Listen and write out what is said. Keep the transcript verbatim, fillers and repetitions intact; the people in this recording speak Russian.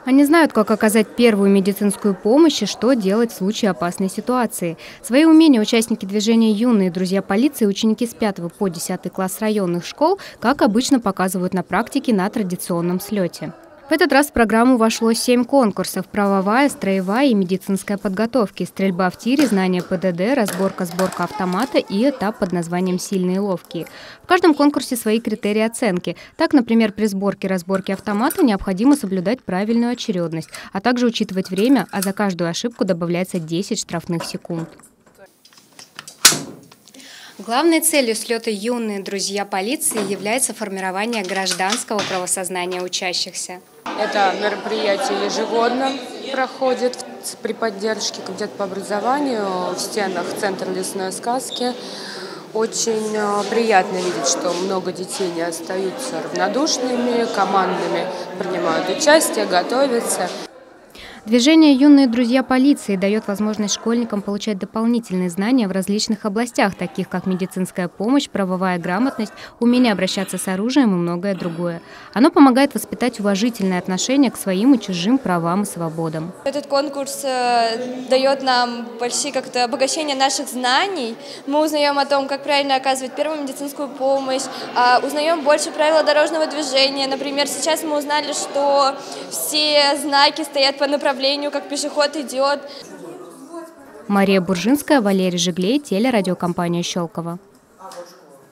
Они знают, как оказать первую медицинскую помощь и что делать в случае опасной ситуации. Свои умения участники движения «Юные друзья полиции» и ученики с пятого по десятый класс районных школ, как обычно, показывают на практике на традиционном слете. В этот раз в программу вошло семь конкурсов: правовая, строевая и медицинская подготовки, стрельба в тире, знание ПДД, разборка, сборка автомата и этап под названием «Сильные и ловкие». В каждом конкурсе свои критерии оценки. Так, например, при сборке и разборке автомата необходимо соблюдать правильную очередность, а также учитывать время, а за каждую ошибку добавляется десять штрафных секунд. Главной целью слета «Юные друзья полиции» является формирование гражданского правосознания учащихся. Это мероприятие ежегодно проходит при поддержке комитета по образованию в стенах Центра лесной сказки. Очень приятно видеть, что много детей не остаются равнодушными, командами принимают участие, готовятся. Движение «Юные друзья полиции» дает возможность школьникам получать дополнительные знания в различных областях, таких как медицинская помощь, правовая грамотность, умение обращаться с оружием и многое другое. Оно помогает воспитать уважительное отношение к своим и чужим правам и свободам. Этот конкурс э, дает нам большие как-то обогащение наших знаний. Мы узнаем о том, как правильно оказывать первую медицинскую помощь, э, узнаем больше правил дорожного движения. Например, сейчас мы узнали, что все знаки стоят по направлению, как пешеход идет. Мария Буржинская, Валерий Жиглей, телерадиокомпания «Щелково».